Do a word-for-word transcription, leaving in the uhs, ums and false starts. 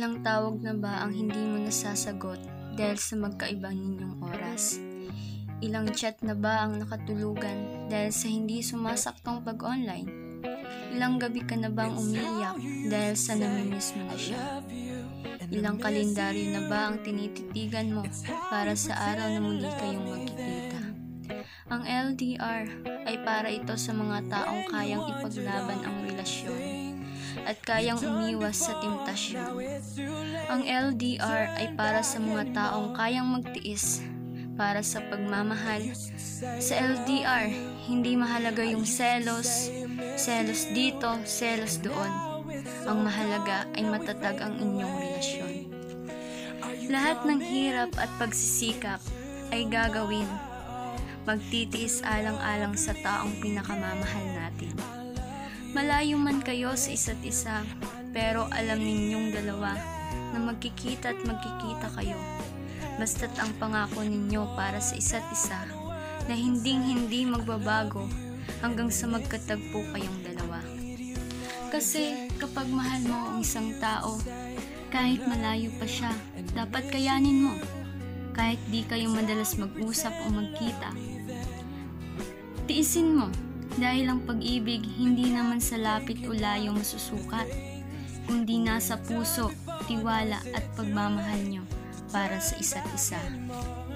Ilang tawag na ba ang hindi mo nasasagot dahil sa magkaibang ninyong oras? Ilang chat na ba ang nakatulugan dahil sa hindi sumasaktong pag-online? Ilang gabi ka na bang umiiyak dahil sa namimiss mo na siya? Ilang kalendaryo na ba ang tinititigan mo para sa araw na muli kayong magkikita? Ang L D R ay para ito sa mga taong kayang ipaglaban ang relasyon at kayang umiwas sa temptasyon. Ang L D R ay para sa mga taong kayang magtiis para sa pagmamahal. Sa L D R, hindi mahalaga yung selos, selos dito, selos doon. Ang mahalaga ay matatag ang inyong relasyon. Lahat ng hirap at pagsisikap ay gagawin. Magtitiis alang-alang sa taong pinakamamahal natin. Malayo man kayo sa isa't isa, pero alam ninyong dalawa na magkikita at magkikita kayo. Basta't ang pangako ninyo para sa isa't isa na hinding-hindi magbabago hanggang sa magkatagpo kayong dalawa. Kasi kapag mahal mo ang isang tao, kahit malayo pa siya, dapat kayanin mo. Kahit di kayo madalas mag-usap o magkita, tiisin mo. Dahil ang pag-ibig hindi naman sa lapit o layo masusukat, kundi nasa puso, tiwala at pagmamahal nyo para sa isa't isa.